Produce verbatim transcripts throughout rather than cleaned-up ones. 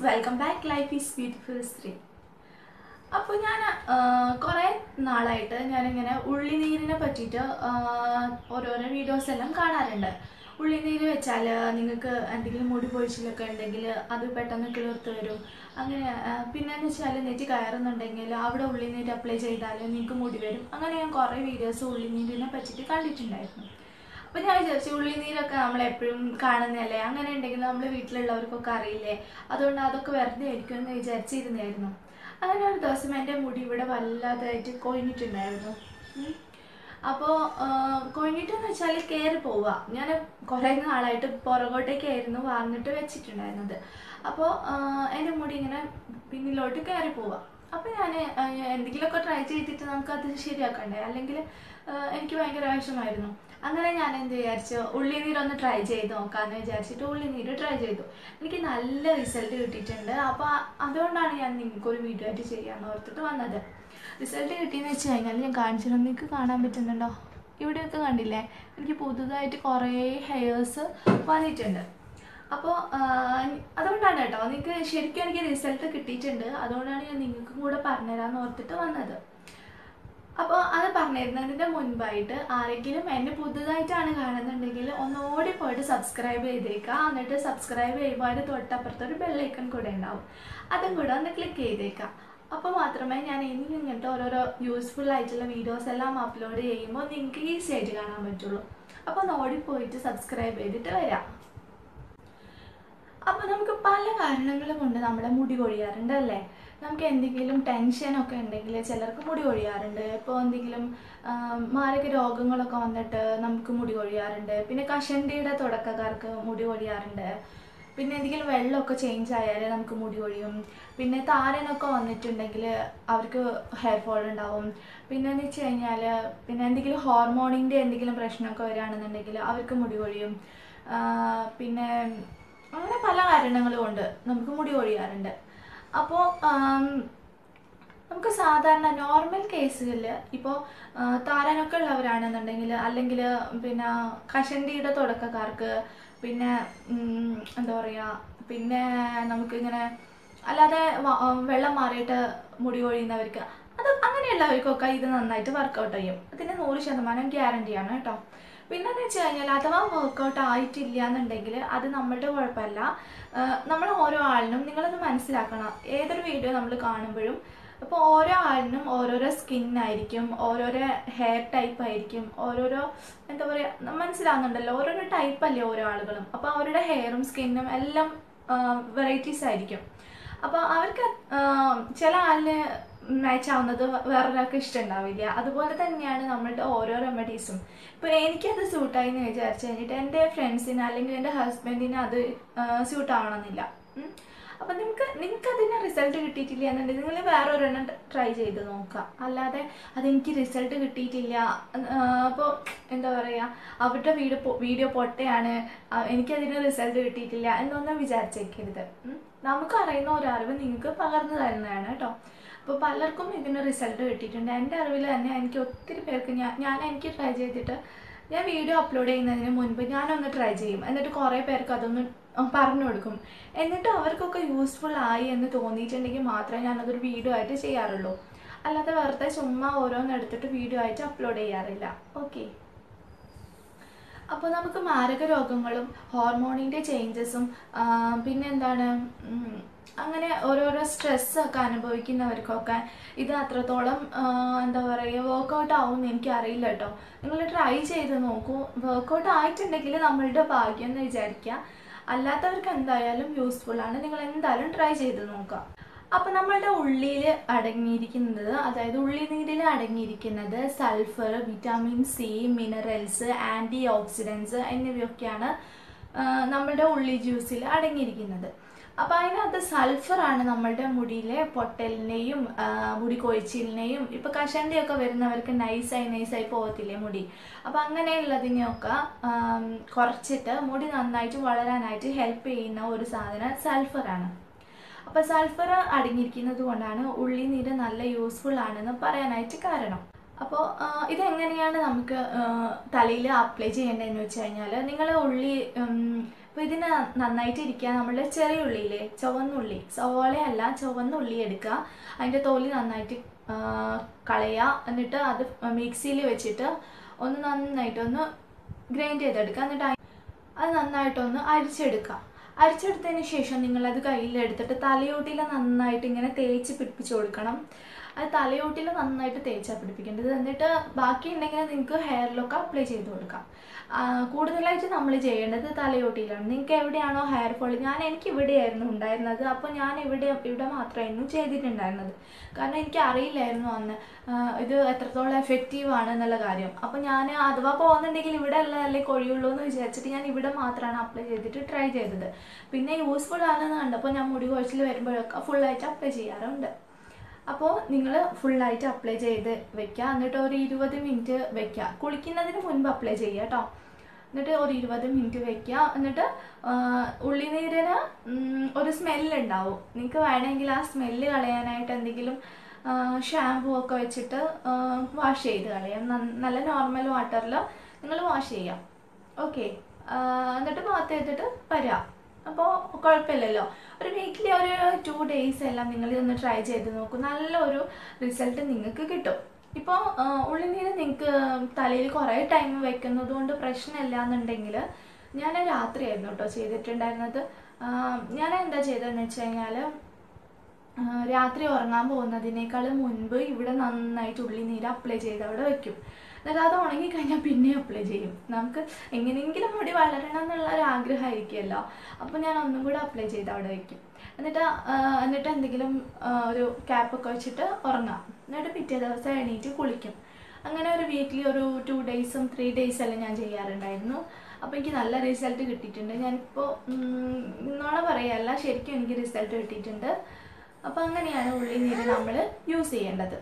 welcome back. Life is beautiful three. അപ്പോൾ ഞാൻ കുറേ നാളായിട്ട് ഞാനിങ്ങനെ ഉള്ളിനീരിനെ പറ്റിയിട്ട് ഓരോരോ വീഡിയോസ് എല്ലാം കാണാറുണ്ട്. ഉള്ളിനീര് വെച്ചാൽ നിങ്ങൾക്ക് എന്തെങ്കിലും മുടി പൊഴിച്ചിലൊക്കെ ഉണ്ടെങ്കിൽ അത് പെട്ടെന്ന് കിളിർത്ത് വരും. അങ്ങനെ പിന്നെയെന്ന് വെച്ചാൽ നെറ്റി കയറുന്നുണ്ടെങ്കിൽ അവിടെ ഉള്ളിനീര് അപ്ലൈ ചെയ്താൽ നിങ്ങൾക്ക് മുടി വരും. അങ്ങനെ ഞാൻ കുറേ വീഡിയോസ് ഉള്ളിനീരിനെ പറ്റിയിട്ട് കണ്ടിട്ടുണ്ടായിരുന്നു. അപ്പോൾ ഞാൻ വിചാരിച്ചു ഉള്ളിനീരൊക്കെ നമ്മളെപ്പോഴും കാണുന്നതല്ലേ, അങ്ങനെ ഉണ്ടെങ്കിൽ നമ്മൾ വീട്ടിലുള്ളവർക്കൊക്കെ അറിയില്ലേ, അതുകൊണ്ട് അതൊക്കെ വെറുതെ ആയിരിക്കും എന്ന് വിചാരിച്ചിരുന്നായിരുന്നു. അങ്ങനെ ഒരു ദിവസം എൻ്റെ മുടി ഇവിടെ വല്ലാതായിട്ട് കൊഴിഞ്ഞിട്ടുണ്ടായിരുന്നു. അപ്പോൾ കൊഴിഞ്ഞിട്ടെന്ന് വെച്ചാൽ കയറി പോവുക. ഞാൻ കുറേ നാളായിട്ട് പുറകോട്ടേക്കായിരുന്നു വാങ്ങിട്ട് വെച്ചിട്ടുണ്ടായിരുന്നത്. അപ്പോൾ എൻ്റെ മുടി ഇങ്ങനെ പിന്നിലോട്ട് കയറി പോവുക. അപ്പോൾ ഞാൻ എന്തെങ്കിലുമൊക്കെ ട്രൈ ചെയ്തിട്ട് നമുക്കത് ശരിയാക്കണ്ടേ, അല്ലെങ്കിൽ എനിക്ക് ഭയങ്കര വിഷമമായിരുന്നു. അങ്ങനെ ഞാൻ എന്ത് വിചാരിച്ചു, ഉള്ളിനീരൊന്ന് ട്രൈ ചെയ്ത് നോക്കാമെന്ന് വിചാരിച്ചിട്ട് ഉള്ളിനീര് ട്രൈ ചെയ്തു. എനിക്ക് നല്ല റിസൾട്ട് കിട്ടിയിട്ടുണ്ട്. അപ്പോൾ അതുകൊണ്ടാണ് ഞാൻ നിങ്ങൾക്കൊരു വീഡിയോ ആയിട്ട് ചെയ്യാമെന്ന് ഓർത്തിട്ട് വന്നത്. റിസൾട്ട് കിട്ടിയെന്ന് വെച്ച് കഴിഞ്ഞാൽ ഞാൻ കാണിച്ചിരുന്നു. നിങ്ങൾക്ക് കാണാൻ പറ്റുന്നുണ്ടോ? ഇവിടെയൊക്കെ കണ്ടില്ലേ, എനിക്ക് പുതുതായിട്ട് കുറേ ഹെയർസ് വന്നിട്ടുണ്ട്. അപ്പോൾ അതുകൊണ്ടാണ് കേട്ടോ, നിങ്ങൾക്ക് ശരിക്കും എനിക്ക് റിസൾട്ട് കിട്ടിയിട്ടുണ്ട്. അതുകൊണ്ടാണ് ഞാൻ നിങ്ങൾക്കും കൂടെ പറഞ്ഞുതരാമെന്ന് ഓർത്തിട്ട് വന്നത്. അപ്പോൾ അത് പറഞ്ഞിരുന്നതിൻ്റെ മുൻപായിട്ട് ആരെങ്കിലും എന്നെ പുതുതായിട്ടാണ് കാണുന്നുണ്ടെങ്കിൽ ഒന്നുകൂടി പോയിട്ട് സബ്സ്ക്രൈബ് ചെയ്തേക്കുക. എന്നിട്ട് സബ്സ്ക്രൈബ് ചെയ്യുമ്പോൾ അതിന് തൊട്ടപ്പുറത്തൊരു ബെല്ലൈക്കൺ കൂടെ ഉണ്ടാവും, അതും കൂടെ ഒന്ന് ക്ലിക്ക് ചെയ്തേക്കുക. അപ്പോൾ മാത്രമേ ഞാൻ ഇനി ഇങ്ങോട്ട് ഓരോരോ യൂസ്ഫുൾ ആയിട്ടുള്ള വീഡിയോസ് എല്ലാം അപ്ലോഡ് ചെയ്യുമ്പോൾ നിങ്ങൾക്ക് ഈസി ആയിട്ട് കാണാൻ പറ്റുള്ളൂ. അപ്പോൾ ഒന്ന് ഓടിപ്പോയിട്ട് സബ്സ്ക്രൈബ് ചെയ്തിട്ട് വരാം. അപ്പോൾ നമുക്ക് പല കാരണങ്ങൾ കൊണ്ട് നമ്മളെ മുടി കൊഴിയാറുണ്ട് അല്ലേ. നമുക്ക് എന്തെങ്കിലും ടെൻഷനൊക്കെ ഉണ്ടെങ്കിൽ ചിലർക്ക് മുടി കൊഴിയാറുണ്ട്. ഇപ്പോൾ എന്തെങ്കിലും മാരക രോഗങ്ങളൊക്കെ വന്നിട്ട് നമുക്ക് മുടി കൊഴിയാറുണ്ട്. പിന്നെ കഷണ്ടിയുടെ തുടക്കക്കാർക്ക് മുടി കൊഴിയാറുണ്ട്. പിന്നെ എന്തെങ്കിലും വെള്ളമൊക്കെ ചേഞ്ച് ആയാൽ നമുക്ക് മുടി കൊഴിയും. പിന്നെ താരനൊക്കെ വന്നിട്ടുണ്ടെങ്കിൽ അവർക്ക് ഹെയർ ഫോൾ ഉണ്ടാവും. പിന്നെ എന്ന് വെച്ച് കഴിഞ്ഞാൽ പിന്നെ എന്തെങ്കിലും ഹോർമോണിൻ്റെ എന്തെങ്കിലും പ്രശ്നമൊക്കെ വരികയാണെന്നുണ്ടെങ്കിൽ അവർക്ക് മുടി കൊഴിയും. പിന്നെ അങ്ങനെ പല കാരണങ്ങൾ കൊണ്ട് നമുക്ക് മുടി കൊഴിയാറുണ്ട്. അപ്പോൾ നമുക്ക് സാധാരണ നോർമൽ കേസുകളിൽ ഇപ്പോൾ താരനൊക്കെ ഉള്ളവരാണെന്നുണ്ടെങ്കിൽ, അല്ലെങ്കിൽ പിന്നെ കഷണ്ടിയുടെ തുടക്കക്കാർക്ക്, പിന്നെ എന്താ പറയുക, പിന്നെ നമുക്കിങ്ങനെ അല്ലാതെ വെള്ളം മാറിയിട്ട് മുടി കൊഴിയുന്നവർക്ക്, അത് അങ്ങനെയുള്ളവർക്കൊക്കെ ഇത് നന്നായിട്ട് വർക്കൗട്ട് ചെയ്യും. അതിന് നൂറ് ശതമാനം ഗ്യാരണ്ടിയാണ് കേട്ടോ. പിന്നെന്ന് വെച്ച് കഴിഞ്ഞാൽ അഥവാ വർക്കൗട്ട് ആയിട്ടില്ല എന്നുണ്ടെങ്കിൽ അത് നമ്മളുടെ കുഴപ്പമല്ല. നമ്മൾ ഓരോ ആളിനും നിങ്ങളത് മനസ്സിലാക്കണം. ഏതൊരു വീഡിയോ നമ്മൾ കാണുമ്പോഴും ഇപ്പോൾ ഓരോ ആളിനും ഓരോരോ സ്കിന്നായിരിക്കും, ഓരോരോ ഹെയർ ടൈപ്പ് ആയിരിക്കും, ഓരോരോ എന്താ പറയുക, മനസ്സിലാവുന്നുണ്ടല്ലോ, ഓരോരോ ടൈപ്പല്ലേ ഓരോ ആളുകളും. അപ്പോൾ അവരുടെ ഹെയറും സ്കിന്നും എല്ലാം വെറൈറ്റീസ് ആയിരിക്കും. അപ്പോൾ അവർക്ക് ചില ആളിന് മാച്ച് ആവുന്നത് വേറൊരാൾക്ക് ഇഷ്ടമുണ്ടാവില്ല. അതുപോലെ തന്നെയാണ് നമ്മളുടെ ഓരോ റെമഡീസും. ഇപ്പോൾ എനിക്കത് സ്യൂട്ടായി എന്ന് വിചാരിച്ചു കഴിഞ്ഞിട്ട് എൻ്റെ ഫ്രണ്ട്സിന് അല്ലെങ്കിൽ എൻ്റെ ഹസ്ബൻഡിന് അത് സ്യൂട്ടാവണമെന്നില്ല. അപ്പം നിങ്ങൾക്ക് നിങ്ങൾക്ക് അതിന് റിസൾട്ട് കിട്ടിയിട്ടില്ല എന്നുണ്ടെങ്കിൽ നിങ്ങൾ വേറെ ഒരെണ്ണം ട്രൈ ചെയ്ത് നോക്കുക. അല്ലാതെ അതെനിക്ക് റിസൾട്ട് കിട്ടിയിട്ടില്ല, അപ്പോൾ എന്താ പറയുക, അവരുടെ വീഡിയോ വീഡിയോ പൊട്ടയാണ്, എനിക്കതിന് റിസൾട്ട് കിട്ടിയിട്ടില്ല എന്നൊന്നും വിചാരിച്ചേക്കരുത്. നമുക്ക് അറിയുന്ന ഒരു അറിവ് നിങ്ങൾക്ക് പകർന്നു തരുന്നതാണ് കേട്ടോ. അപ്പോൾ പലർക്കും ഇതിന് റിസൾട്ട് കിട്ടിയിട്ടുണ്ട്. എൻ്റെ അറിവിൽ തന്നെ എനിക്ക് ഒത്തിരി പേർക്ക് ഞാൻ ഞാൻ എനിക്ക് ട്രൈ ചെയ്തിട്ട് ഞാൻ വീഡിയോ അപ്ലോഡ് ചെയ്യുന്നതിന് മുൻപ് ഞാനൊന്ന് ട്രൈ ചെയ്യും. എന്നിട്ട് കുറേ പേർക്ക് അതൊന്ന് പറഞ്ഞു കൊടുക്കും. എന്നിട്ട് അവർക്കൊക്കെ യൂസ്ഫുൾ ആയി എന്ന് തോന്നിയിട്ടുണ്ടെങ്കിൽ മാത്രമേ ഞാനതൊരു വീഡിയോ ആയിട്ട് ചെയ്യാറുള്ളൂ. അല്ലാതെ വെറുതെ ചുമ്മാ ഓരോന്ന് എടുത്തിട്ട് വീഡിയോ ആയിട്ട് അപ്ലോഡ് ചെയ്യാറില്ല. ഓക്കെ. അപ്പോൾ നമുക്ക് മാരക രോഗങ്ങളും ഹോർമോണിൻ്റെ ചേഞ്ചസും പിന്നെ എന്താണ് അങ്ങനെ ഓരോരോ സ്ട്രെസ്സൊക്കെ അനുഭവിക്കുന്നവർക്കൊക്കെ ഇത് അത്രത്തോളം എന്താ പറയുക വർക്കൗട്ട് ആവുമെന്ന് എനിക്കറിയില്ല കേട്ടോ. നിങ്ങൾ ട്രൈ ചെയ്ത് നോക്കൂ. വർക്കൗട്ട് ആയിട്ടുണ്ടെങ്കിൽ നമ്മളുടെ ഭാഗ്യം എന്ന് വിചാരിക്കുക. അല്ലാത്തവർക്ക് എന്തായാലും യൂസ്ഫുള്ളാണ്. നിങ്ങൾ എന്തായാലും ട്രൈ ചെയ്ത് നോക്കുക. അപ്പോൾ നമ്മളുടെ ഉള്ളിൽ അടങ്ങിയിരിക്കുന്നത്, അതായത് ഉള്ളിനീരിൽ അടങ്ങിയിരിക്കുന്നത് sulphur, vitamin C, minerals, anti oxidants എന്നിവയൊക്കെയാണ് നമ്മളുടെ ഉള്ളി ജ്യൂസിൽ അടങ്ങിയിരിക്കുന്നത്. അപ്പോൾ അതിനകത്ത് സൾഫറാണ് നമ്മളുടെ മുടിയിലെ പൊട്ടലിനെയും മുടി കൊഴിച്ചിലിനെയും, ഇപ്പോൾ കഷണ്ടിയൊക്കെ വരുന്നവർക്ക് നൈസായി നൈസായി പോകത്തില്ലേ മുടി, അപ്പോൾ അങ്ങനെയുള്ളതിനെയൊക്കെ കുറച്ചിട്ട് മുടി നന്നായിട്ട് വളരാനായിട്ട് ഹെൽപ്പ് ചെയ്യുന്ന ഒരു സാധനം സൾഫറാണ്. അപ്പോൾ സൾഫർ അടങ്ങിയിരിക്കുന്നത് കൊണ്ടാണ് ഉള്ളിനീര് നല്ല യൂസ്ഫുൾ ആണെന്ന് പറയാനായിട്ട് കാരണം. അപ്പോൾ ഇതെങ്ങനെയാണ് നമുക്ക് തലയിൽ അപ്ലൈ ചെയ്യേണ്ടതെന്ന് വെച്ച് കഴിഞ്ഞാൽ നിങ്ങൾ ഉള്ളി അപ്പോൾ ഇതിന് നന്നായിട്ട് ഇരിക്കുക നമ്മൾ ചെറിയ ഉള്ളിയില്ലേ ചുവന്നുള്ളി സവോളയല്ല ചുവന്നുള്ളി എടുക്കുക അതിൻ്റെ തോലി നന്നായിട്ട് കളയുക എന്നിട്ട് അത് മിക്സിയിൽ വെച്ചിട്ട് ഒന്ന് നന്നായിട്ടൊന്ന് ഗ്രൈൻഡ് ചെയ്തെടുക്കുക എന്നിട്ട് അത് നന്നായിട്ടൊന്ന് അരിച്ചെടുക്കുക അരിച്ചെടുത്തതിന് ശേഷം നിങ്ങളത് കയ്യിലെടുത്തിട്ട് തലയോട്ടിൽ നന്നായിട്ട് ഇങ്ങനെ തേച്ച് പിടിപ്പിച്ച് കൊടുക്കണം അത് തലയോട്ടിൽ നന്നായിട്ട് തേച്ചാൽ പിടിപ്പിക്കേണ്ടത് എന്നിട്ട് ബാക്കി ഉണ്ടെങ്കിൽ നിങ്ങൾക്ക് ഹെയറിലൊക്കെ അപ്ലൈ ചെയ്ത് കൊടുക്കാം കൂടുതലായിട്ട് നമ്മൾ ചെയ്യേണ്ടത് തലയോട്ടിയിലാണ് നിങ്ങൾക്ക് എവിടെയാണോ ഹെയർ ഫോൾ ഞാൻ എനിക്ക് ഇവിടെയായിരുന്നു ഉണ്ടായിരുന്നത് അപ്പോൾ ഞാൻ ഇവിടെ ഇവിടെ മാത്രമായിരുന്നു ചെയ്തിട്ടുണ്ടായിരുന്നത് കാരണം എനിക്ക് അറിയില്ലായിരുന്നു അന്ന് ഇത് എത്രത്തോളം എഫക്റ്റീവ് ആണ് എന്നുള്ള കാര്യം അപ്പോൾ ഞാൻ അഥവാ പോകുന്നുണ്ടെങ്കിൽ ഇവിടെ ഉള്ളതല്ലേ കൊഴിയുള്ളൂ എന്ന് വിചാരിച്ചിട്ട് ഞാൻ ഇവിടെ മാത്രമാണ് അപ്ലൈ ചെയ്തിട്ട് ട്രൈ ചെയ്തത് പിന്നെ യൂസ്ഫുൾ ആണെന്ന് കണ്ടപ്പോൾ ഞാൻ മുടി കൊഴിച്ചിൽ വരുമ്പോഴൊക്കെ ഫുള്ളായിട്ട് അപ്ലൈ ചെയ്യാറുണ്ട് അപ്പോൾ നിങ്ങൾ ഫുള്ളായിട്ട് അപ്ലൈ ചെയ്ത് വെക്കുക എന്നിട്ട് ഒരു ഇരുപത് മിനിറ്റ് വെക്കുക കുളിക്കുന്നതിന് മുൻപ് അപ്ലൈ ചെയ്യുക കേട്ടോ എന്നിട്ട് ഒരു ഇരുപത് മിനിറ്റ് വെക്കുക എന്നിട്ട് ഉള്ളിനീരിന് ഒരു സ്മെല്ലുണ്ടാവും നിങ്ങൾക്ക് വേണമെങ്കിൽ ആ സ്മെല്ല് കളയാനായിട്ട് എന്തെങ്കിലും ഷാമ്പൂ ഒക്കെ വെച്ചിട്ട് വാഷ് ചെയ്ത് കളയാം നല്ല നോർമൽ വാട്ടറിൽ നിങ്ങൾ വാഷ് ചെയ്യാം ഓക്കെ എന്നിട്ട് ബാത്ത് ചെയ്തിട്ട് വരാം അപ്പോൾ കുഴപ്പമില്ലല്ലോ ഒരു വീക്കിലി ഒരു ടു ഡേയ്സ് എല്ലാം നിങ്ങൾ ഇതൊന്ന് ട്രൈ ചെയ്ത് നോക്കൂ നല്ലൊരു റിസൾട്ട് നിങ്ങൾക്ക് കിട്ടും ഇപ്പോൾ ഉള്ളിനീര് നിങ്ങൾക്ക് തലയിൽ കുറേ ടൈം വെക്കുന്നത് കൊണ്ട് പ്രശ്നമില്ല എന്നുണ്ടെങ്കിൽ ഞാൻ രാത്രിയായിരുന്നു കേട്ടോ ചെയ്തിട്ടുണ്ടായിരുന്നത് ഞാൻ എന്താ ചെയ്തതെന്ന് വെച്ച് കഴിഞ്ഞാൽ രാത്രി ഉറങ്ങാൻ പോകുന്നതിനേക്കാൾ മുൻപ് ഇവിടെ നന്നായിട്ട് ഉള്ളിനീര് അപ്ലൈ ചെയ്ത് അവിടെ വെക്കും എന്നിട്ട് അത് ഉണങ്ങിക്കഴിഞ്ഞാൽ പിന്നെ അപ്ലൈ ചെയ്യും നമുക്ക് എങ്ങനെയെങ്കിലും മുടി വളരണം എന്നുള്ള ഒരു ആഗ്രഹമായിരിക്കുമല്ലോ അപ്പോൾ ഞാൻ ഒന്നും കൂടെ അപ്ലൈ ചെയ്ത് അവിടെ വയ്ക്കും എന്നിട്ട് എന്നിട്ട് എന്തെങ്കിലും ഒരു ക്യാപ്പൊക്കെ വെച്ചിട്ട് ഉറങ്ങാം എന്നിട്ട് പിറ്റേ ദിവസം എണീറ്റ് കുളിക്കും അങ്ങനെ ഒരു വീക്കിലി ഒരു ടു ഡേയ്സും ത്രീ ഡേയ്സെല്ലാം ഞാൻ ചെയ്യാറുണ്ടായിരുന്നു അപ്പോൾ എനിക്ക് നല്ല റിസൾട്ട് കിട്ടിയിട്ടുണ്ട് ഞാനിപ്പോൾ ഇന്നോണ പറയുകയല്ല ശരിക്കും എനിക്ക് റിസൾട്ട് കിട്ടിയിട്ടുണ്ട് അപ്പോൾ അങ്ങനെയാണ് ഉള്ളിനീര് നമ്മൾ യൂസ് ചെയ്യേണ്ടത്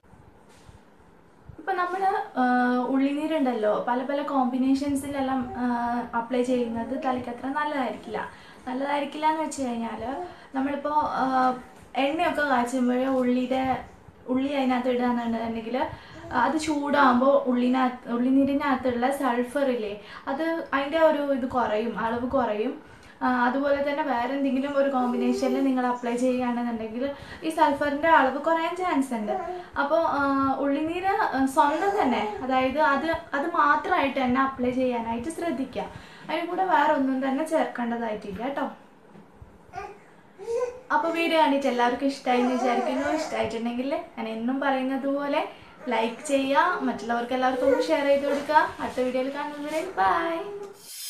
ഇപ്പം നമ്മൾ ഉള്ളിനീരുണ്ടല്ലോ പല പല കോമ്പിനേഷൻസിലെല്ലാം അപ്ലൈ ചെയ്യുന്നത് തലയ്ക്ക് അത്ര നല്ലതായിരിക്കില്ല നല്ലതായിരിക്കില്ല എന്ന് വെച്ച് കഴിഞ്ഞാൽ നമ്മളിപ്പോൾ എണ്ണയൊക്കെ കാച്ചുമ്പോൾ ഉള്ളിയുടെ ഉള്ളി അതിനകത്ത് ഇടുകയെന്നുണ്ടെങ്കിൽ അത് ചൂടാകുമ്പോൾ ഉള്ളിനകത്ത് ഉള്ളിനീരിനകത്തുള്ള സൾഫറില്ലേ അത് അതിൻ്റെ ഒരു ഇത് കുറയും അളവ് കുറയും അതുപോലെ തന്നെ വേറെ എന്തെങ്കിലും ഒരു കോമ്പിനേഷനിൽ നിങ്ങൾ അപ്ലൈ ചെയ്യുകയാണെന്നുണ്ടെങ്കിൽ ഈ സൾഫറിൻ്റെ അളവ് കുറയാൻ ചാൻസ് ഉണ്ട് അപ്പോൾ ഉള്ളിനീര് സ്വന്തം തന്നെ അതായത് അത് അത് മാത്രമായിട്ട് തന്നെ അപ്ലൈ ചെയ്യാനായിട്ട് ശ്രദ്ധിക്കുക അതിന് കൂടെ വേറെ ഒന്നും തന്നെ ചേർക്കേണ്ടതായിട്ടില്ല കേട്ടോ അപ്പോൾ വീഡിയോ കണ്ടിട്ട് എല്ലാവർക്കും ഇഷ്ടമായി എന്ന് വിചാരിക്കുന്നു ഇഷ്ടമായിട്ടുണ്ടെങ്കിൽ ഞാൻ എന്നും പറയുന്നത് പോലെ ലൈക്ക് ചെയ്യുക മറ്റുള്ളവർക്ക് എല്ലാവർക്കും ഷെയർ ചെയ്ത് കൊടുക്കുക അടുത്ത വീഡിയോയിൽ കാണുന്നവരെ ബൈ